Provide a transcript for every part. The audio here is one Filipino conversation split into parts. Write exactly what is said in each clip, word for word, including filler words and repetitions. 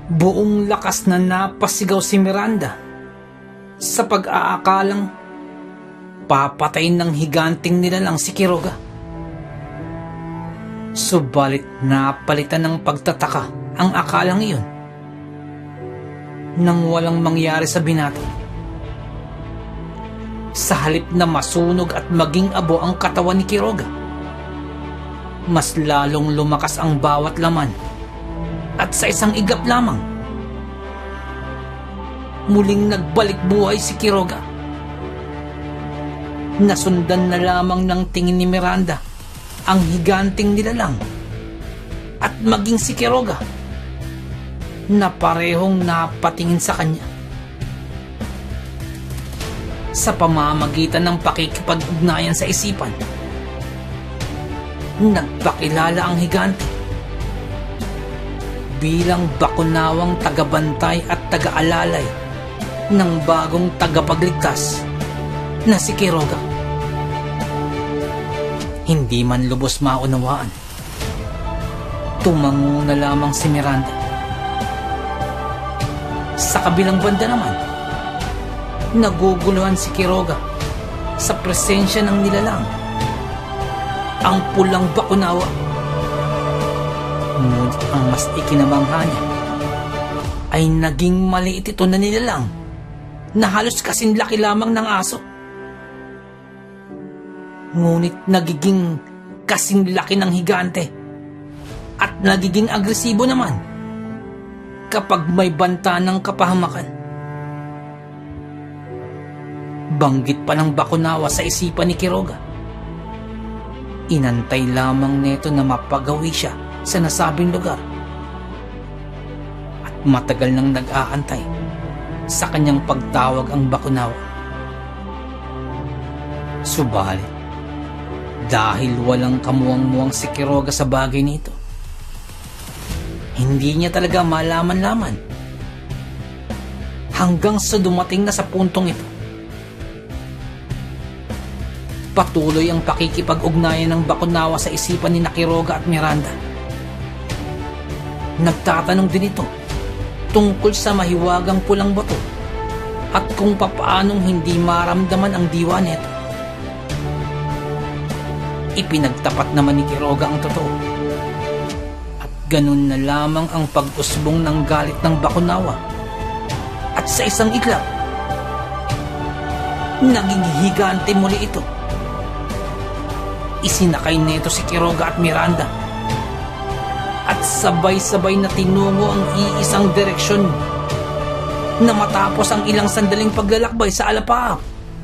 Buong lakas na napasigaw si Miranda sa pag-aakalang papatayin ng higanting nilalang si Quiroga. Subalit napalitan ng pagtataka ang akalang iyon nang walang mangyari sa binata. Sa halip na masunog at maging abo ang katawan ni Quiroga, mas lalong lumakas ang bawat laman at sa isang iglap lamang, muling nagbalik buhay si Quiroga. Nasundan na lamang ng tingin ni Miranda ang higanting nilalang at maging si Quiroga na parehong napatingin sa kanya. Sa pamamagitan ng pakikipag-ugnayan sa isipan, nagpakilala ang higante bilang bakunawang tagabantay at taga-alalay ng bagong tagapagligtas na si Quiroga. Hindi man lubos maunawaan, tumango na lamang si Miranda. Sa kabilang banda naman, naguguluhan si Quiroga sa presensya ng nilalang, ang pulang bakunawa. Ngunit ang mas ikinabangha niya ay naging maliit ito na nilalang na halos kasing laki lamang ng aso. Ngunit nagiging kasing laki ng higante at nagiging agresibo naman kapag may banta ng kapahamakan. Banggit pa ng bakunawa sa isipan ni Quiroga. Inantay lamang neto na mapagawi siya sa nasabing lugar at matagal nang nag-aantay sa kanyang pagtawag ang bakunawa. Subalit, dahil walang kamuwang-muwang si Quiroga sa bagay nito, hindi niya talaga malaman-laman hanggang sa dumating na sa puntong ito. Patuloy ang pakikipag-ugnayan ng bakunawa sa isipan ni Quiroga at Miranda. Nagtatanong din ito tungkol sa mahiwagang pulang bato at kung papaanong hindi maramdaman ang diwa nito. Ipinagtapat naman ni Quiroga ang totoo at ganun na lamang ang pag-usbong ng galit ng bakunawa at sa isang iglap, naging higante muli ito. Isinakay nito si Quiroga at Miranda at sabay-sabay na tinungo ang iisang direksyon na matapos ang ilang sandaling paglalakbay sa alapaap,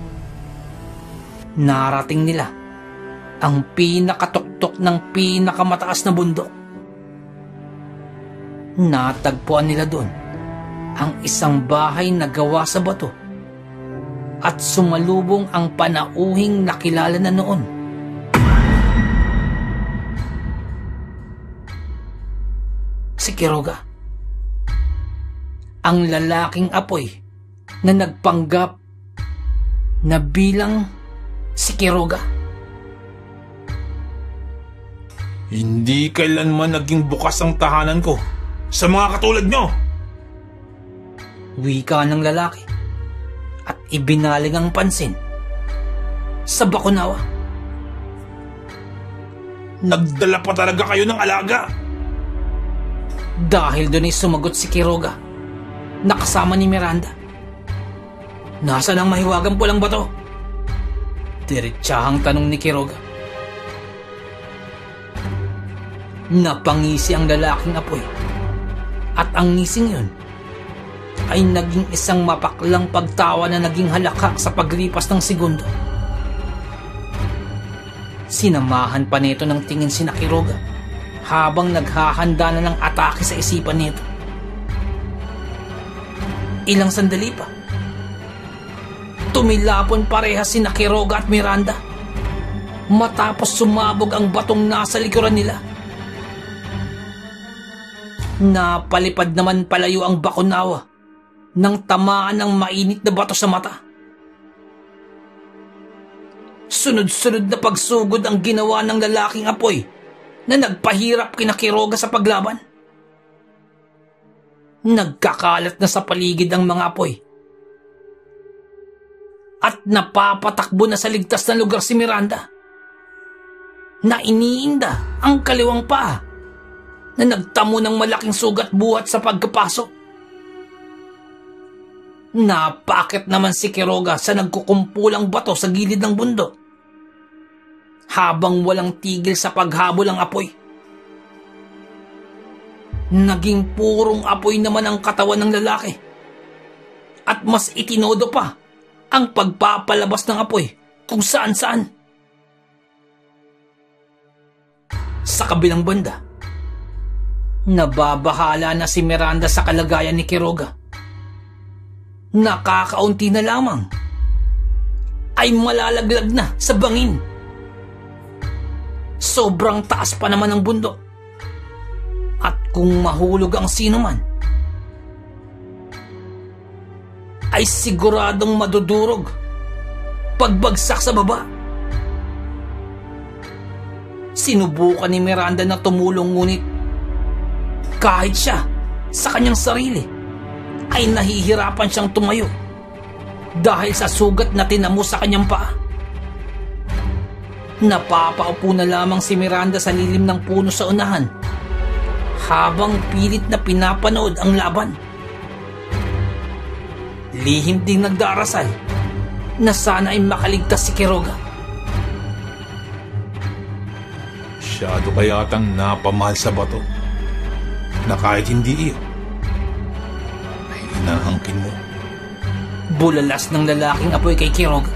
narating nila ang pinakatuktok ng pinakamataas na bundok. Natagpuan nila doon ang isang bahay na gawa sa bato at sumalubong ang panauhing nakilala na noon. Si Quiroga, ang lalaking apoy na nagpanggap na bilang si Quiroga. Hindi kailanman naging bukas ang tahanan ko sa mga katulad nyo, wika ng lalaki at ibinaling ang pansin sa bakunawa. Nagdala pa talaga kayo ng alaga. Dahil doon ay sumagot si Quiroga na kasama ni Miranda. Nasaan ang mahiwagang pulang bato? Diretsahang tanong ni Quiroga. Napangisi ang lalaking apoy at ang ngising yun ay naging isang mapaklang pagtawa na naging halakak sa paglipas ng segundo. Sinamahan pa nito ng tingin si Quiroga habang naghahanda na ng atake sa isipan nito. Ilang sandali pa, tumilapon parehas si Quiroga at Miranda matapos sumabog ang batong nasa likuran nila. Napalipad naman palayo ang bakunawa nang tamaan ng mainit na bato sa mata. Sunod-sunod na pagsugod ang ginawa ng lalaking apoy na nagpahirap kina Quiroga sa paglaban. Nagkakalat na sa paligid ang mga apoy. At napapatakbo na sa ligtas na lugar si Miranda, na iniinda ang kaliwang paa na nagtamo ng malaking sugat buhat sa pagkapasok. Napakit naman si Quiroga sa nagkukumpulang bato sa gilid ng bundok, habang walang tigil sa paghabol ang apoy. Naging purong apoy naman ang katawan ng lalaki, at mas itinodo pa ang pagpapalabas ng apoy kung saan-saan. Sa kabilang banda, nababahala na si Miranda sa kalagayan ni Quiroga. Nakakaunti na lamang ay malalaglag na sa bangin. Sobrang taas pa naman ang bundok, at kung mahulog ang sino man, ay siguradong madudurog pagbagsak sa baba. Sinubukan ni Miranda na tumulong, ngunit kahit siya sa kanyang sarili ay nahihirapan siyang tumayo dahil sa sugat na tinamo sa kanyang paa. Napapaupo na lamang si Miranda sa lilim ng puno sa unahan habang pilit na pinapanood ang laban. Lihim ding nagdarasal na sana ay makaligtas si Quiroga. Masyado kayatang napamahal sa bato na kahit hindi iyo ay hinahangkin mo. Bulalas ng lalaking apoy kay Quiroga.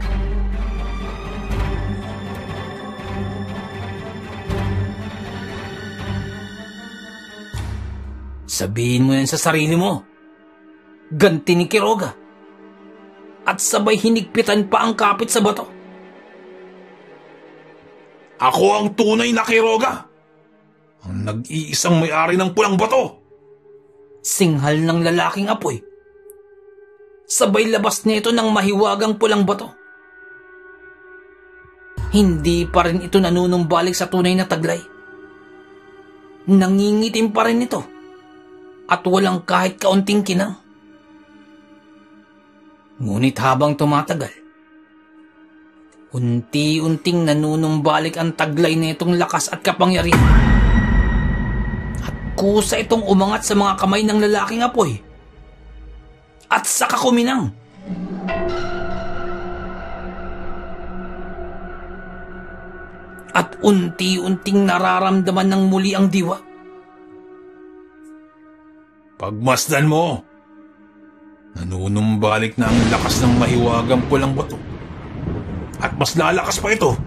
Sabihin mo yan sa sarili mo. Ganti ni Quiroga. At sabay hinigpitan pa ang kapit sa bato. Ako ang tunay na Quiroga, ang nag-iisang may-ari ng pulang bato. Singhal ng lalaking apoy. Sabay labas nito ng mahiwagang pulang bato. Hindi pa rin ito nanunumbalik sa tunay na taglay. Nangingitim pa rin ito at walang kahit kaunting kinang. Ngunit habang tumatagal, unti-unting nanunumbalik ang taglay na itong lakas at kapangyarihan. At kusa itong umangat sa mga kamay ng lalaking apoy at saka kuminang. At unti-unting nararamdaman ng muli ang diwa. Pagmasdan mo, nanunumbalik na ang lakas ng mahiwagang pulang bato. At mas lalakas pa ito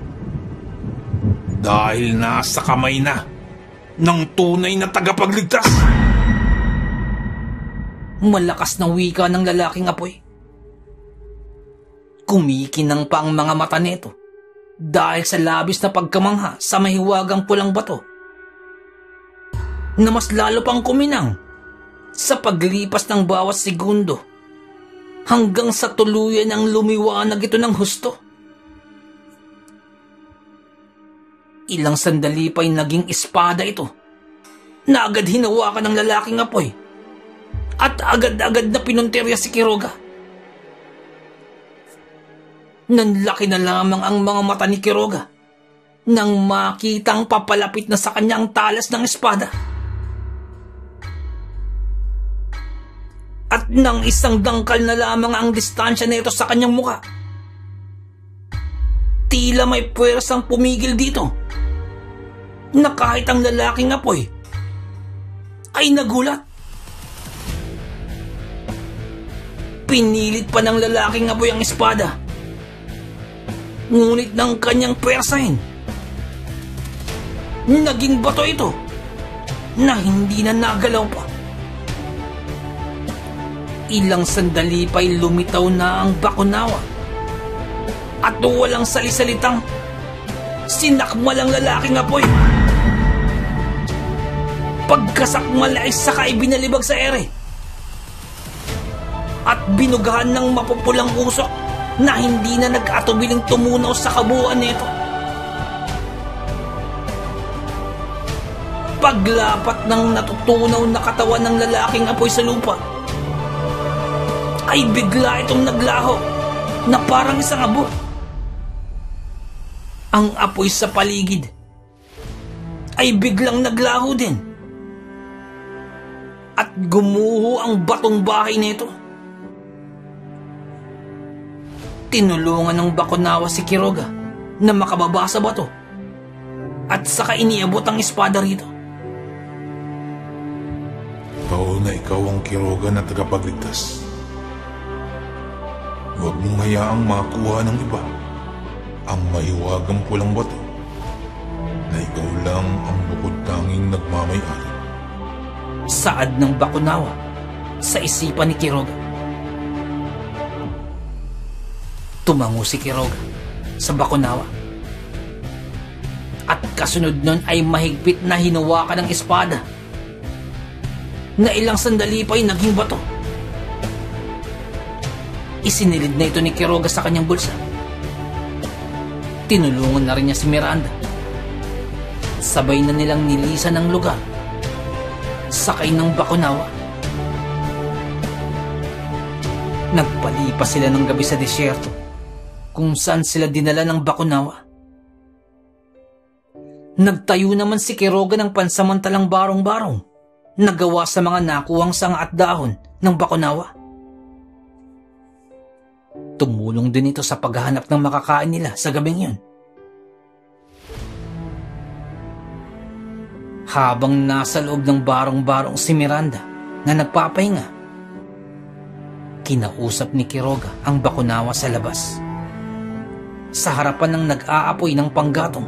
dahil nasa kamay na ng tunay na tagapagligtas. Malakas na wika ng lalaking apoy. Kumikinang pa ang mga mata nito dahil sa labis na pagkamangha sa mahiwagang pulang bato, na mas lalo pang kuminang sa paglipas ng bawat segundo hanggang sa tuluyan ng lumiwanag ito ng husto. Ilang sandali pa'y naging espada ito na agad hinawakan ng lalaking apoy at agad-agad na pinuntirya si Quiroga. Nanlaki na lamang ang mga mata ni Quiroga nang makitang papalapit na sa kanya ang talas ng espada. At nang isang dangkal na lamang ang distansya nito sa kanyang muka, tila may puwersang pumigil dito na kahit ang lalaking apoy ay nagulat. Pinilit pa ng lalaking apoy ang espada, ngunit ng kanyang puwersahin, naging bato ito na hindi na nagalaw pa. Ilang sandali pa'y lumitaw na ang bakunawa at walang salisalitang sinakmal ang lalaking apoy. Pagkasakmal ay saka ibinalibag sa ere at binugahan ng mapupulang usok na hindi na nag-atubiling tumunaw sa kabuuan nito. Paglapat ng natutunaw na katawan ng lalaking apoy sa lupa, ay bigla itong naglaho na parang isang abo. Ang apoy sa paligid ay biglang naglaho din at gumuho ang batong bahay nito. Tinulungan ng Bakunawa si Quiroga na makababa sa bato at saka iniabot ang espada rito. Ikaw na ikaw ang Quiroga na tagapagligtas. Huwag mong hayaang makuha ng iba ang mahiwagang pulang bato na ikaw lang ang bukod tanging nagmamay-ari. Saad ng Bakunawa sa isipan ni Quiroga. Tumango si Quiroga sa Bakunawa at kasunod nun ay mahigpit na hinawakan ng espada na ilang sandali pa ay naging bato. Isinilid na ito ni Quiroga sa kanyang bulsa. Tinulungan na rin niya si Miranda. Sabay na nilang nilisan ang lugar sakay ng Bakunawa. Nagpalipas sila ng gabi sa disyerto kung saan sila dinala ng Bakunawa. Nagtayo naman si Quiroga ng pansamantalang barong-barong na gawa sa mga nakuhang sanga at dahon ng Bakunawa. Tumulong din ito sa paghahanap ng makakain nila sa gabing yun. Habang nasa loob ng barong-barong si Miranda na nagpapahinga, kinausap ni Quiroga ang Bakunawa sa labas, sa harapan ng nag-aapoy ng panggatong.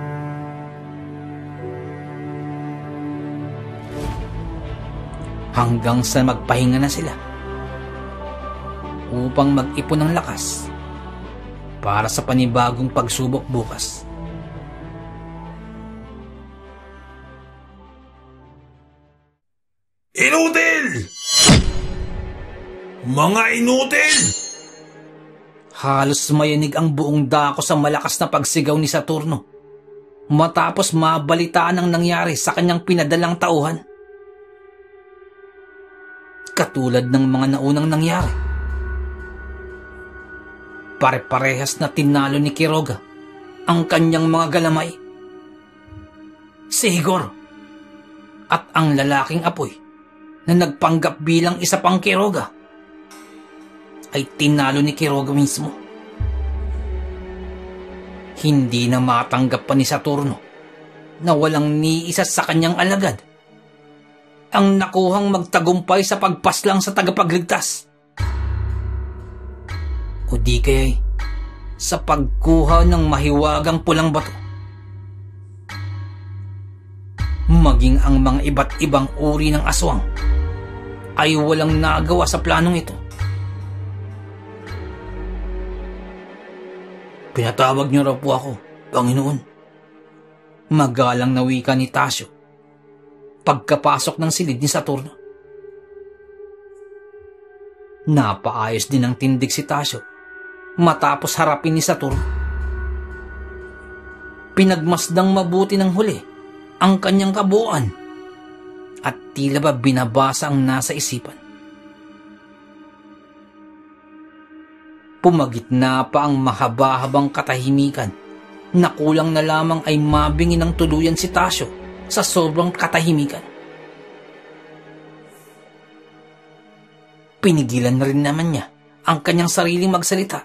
Hanggang sa magpahinga na sila upang mag-ipon ng lakas para sa panibagong pagsubok bukas. Inutil! Mga inutil! Halos mayanig ang buong dako sa malakas na pagsigaw ni Saturno matapos mabalitaan ang nangyari sa kanyang pinadalang tauhan. Katulad ng mga naunang nangyari, pare-parehas na tinalo ni Quiroga ang kanyang mga galamay. Si Igor at ang lalaking apoy na nagpanggap bilang isa pang Quiroga ay tinalo ni Quiroga mismo. Hindi na matanggap pa ni Saturno na walang ni isa sa kanyang alagad ang nakuhang magtagumpay sa pagpaslang sa tagapagligtas. O di kaya'y sa pagkuha ng mahiwagang pulang bato. Maging ang mga iba't ibang uri ng aswang ay walang nagawa sa planong ito. Pinatawag niyo raw po ako, Panginoon. Magalang na wika ni Tasio pagkapasok ng silid ni Saturno. Napaayos din ang tindig si Tasio matapos harapin ni Saturno. Pinagmasdang mabuti ng huli ang kanyang kabuuan at tila ba binabasa ang nasa isipan. Pumagitna pa ang mahaba-habang katahimikan na kulang na lamang ay mabingi ng tuluyan si Tasio sa sobrang katahimikan. Pinigilan na rin naman niya ang kanyang sariling magsalita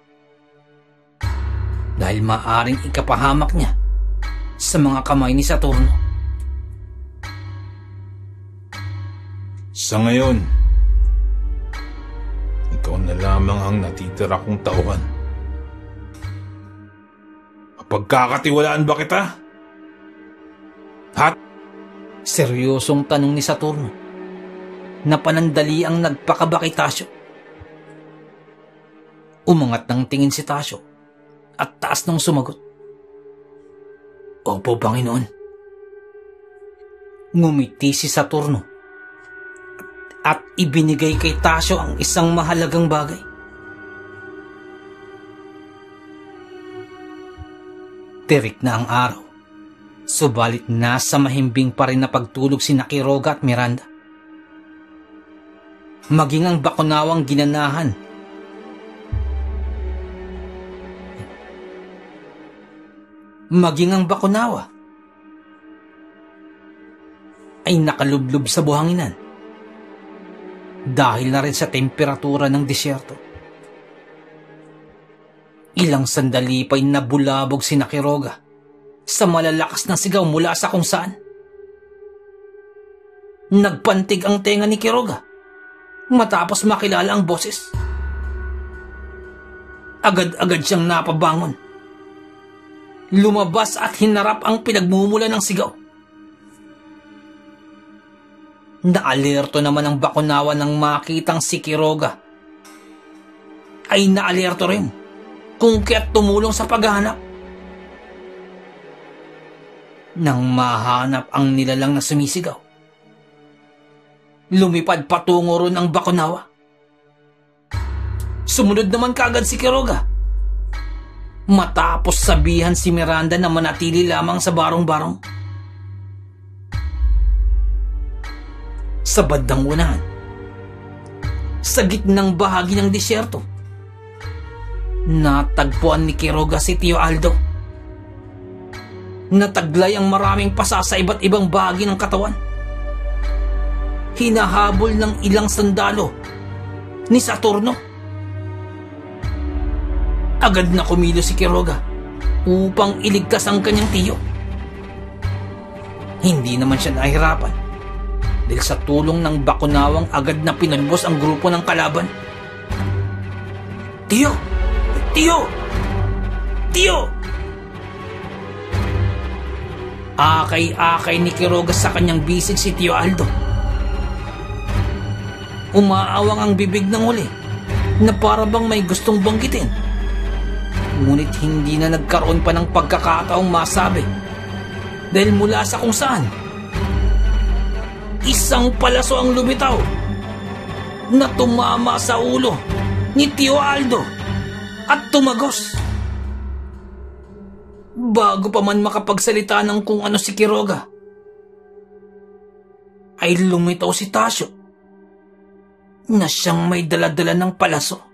dahil maaring ikapahamak niya sa mga kamay ni Saturno. Sa ngayon, ikaw na lamang ang natitira kong tauhan. Mapagkakatiwalaan ba kita? Hat? Seryosong tanong ni Saturno na panandali ang nagpakaba kay Tasio. Umangat ng tingin si Tasio at taas nang sumagot. Opo, Panginoon. Ngumiti si Saturno at ibinigay kay Tasio ang isang mahalagang bagay. Tirik na ang araw Subalit nasa mahimbing pa rin na pagtulog si Quiroga at Miranda. Maging ang bakunawang ginanahan. Maging ang bakunawa ay nakalublob sa buhanginan dahil na rin sa temperatura ng disyerto. Ilang sandali pa'y nabulabog si Quiroga sa malalakas na sigaw mula sa kung saan. Nagpantig ang tenga ni Quiroga matapos makilala ang boses. Agad-agad siyang napabangon. Lumabas at hinarap ang pinagmumula ng sigaw. Naalerto naman ang bakunawa nang makitang si Quiroga. Ay naalerto rin kung kaya't tumulong sa paghahanap. Nang mahanap ang nilalang na sumisigaw, lumipad patungo ron ang bakunawa. Sumunod naman kaagad si Quiroga matapos sabihan si Miranda na manatili lamang sa barong-barong. Sa bandang unahan, sa gitnang bahagi ng disyerto, natagpuan ni Quiroga si Tio Aldo. Nataglay ang maraming pasa sa iba't ibang bahagi ng katawan. Hinahabol ng ilang sandalo ni Saturno. Agad na kumilos si Quiroga upang iligtas ang kanyang tiyo. Hindi naman siya nahirapan dahil sa tulong ng bakunawang agad na pinalbos ang grupo ng kalaban. Tiyo! Tiyo! Tiyo! Akay-akay ni Quiroga sa kanyang bisig si Tio Aldo. Umaawang ang bibig ng huli na para bang may gustong banggitin. Ngunit hindi na nagkaroon pa ng pagkakataong masabi dahil mula sa kung saan isang palaso ang lumitaw na tumama sa ulo ni Tio Aldo at tumagos. Bago pa man makapagsalita ng kung ano si Quiroga, ay lumitaw si Tasyo na siyang may daladala ng palaso.